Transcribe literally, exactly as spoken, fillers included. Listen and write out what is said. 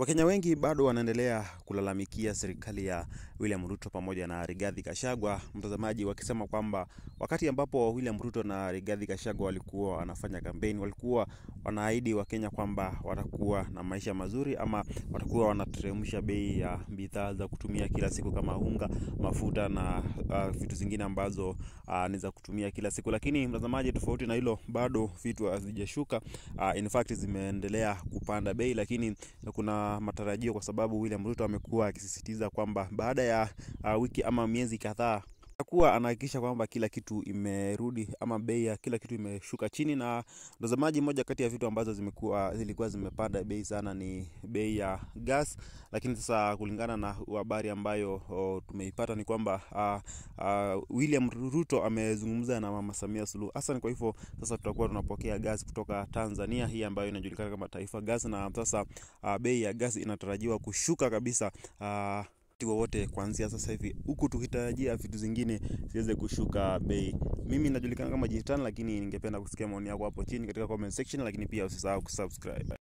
Wakenya wengi bado wanaendelea kulalamikia serikali ya William Ruto pamoja na Rigathi Gachagua, mtazamaji, wakisema kwamba wakati ambapo William Ruto na Rigathi Gachagua walikuwa wanafanya kampeni, walikuwa wanaahidi Wakenya kwamba watakuwa na maisha mazuri ama watakuwa wanateremsha bei ya bidhaa za kutumia kila siku kama unga, mafuta na uh, vitu zingine ambazo uh, ni za kutumia kila siku. Lakini mtazamaji, tofauti na hilo, bado vitu hazijashuka. Uh, in fact zimeendelea kupanda bei, lakini kuna matarajio kwa sababu William Ruto amekuwa akisisitiza kwamba baada ya uh, wiki ama miezi kadhaa atakuwa anahakikisha kwamba kila kitu imerudi ama bei ya kila kitu imeshuka chini. Na mtazamaji, moja kati ya vitu ambazo zimekuwa zilikuwa zimepanda bei sana ni bei ya gas, lakini sasa kulingana na habari ambayo oh, tumeipata ni kwamba uh, uh, William Ruto amezungumza na Mama Samia Suluhu Hassan. Kwa hivyo sasa tutakuwa tunapokea gas kutoka Tanzania, hii ambayo inajulikana kama Taifa Gas, na sasa uh, bei ya gas inatarajiwa kushuka kabisa uh, wote kuanzia sasa hivi, huku tukitarajia vitu zingine ziweze kushuka bei. Mimi najulikana kama Jitan, lakini ningependa kusikia maoni yako hapo chini katika comment section, lakini pia usisahau kusubscribe.